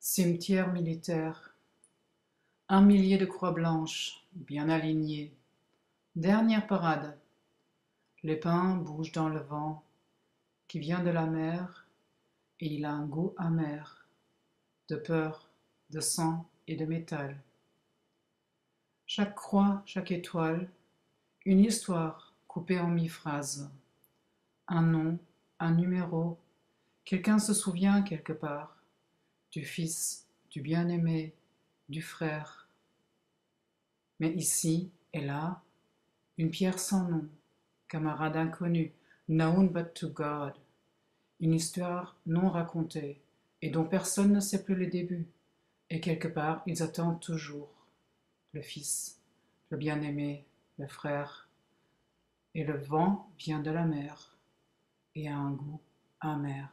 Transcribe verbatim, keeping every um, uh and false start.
Cimetière militaire. Un millier de croix blanches, bien alignées. Dernière parade. Les pins bougent dans le vent qui vient de la mer, et il a un goût amer, de peur, de sang et de métal. Chaque croix, chaque étoile, une histoire coupée en mille phrases. Un nom, un numéro, quelqu'un se souvient quelque part, du fils, du bien-aimé, du frère. Mais ici et là, une pierre sans nom, camarade inconnu, known but to God, une histoire non racontée et dont personne ne sait plus le début, et quelque part ils attendent toujours le fils, le bien-aimé, le frère, et le vent vient de la mer et a un goût amer.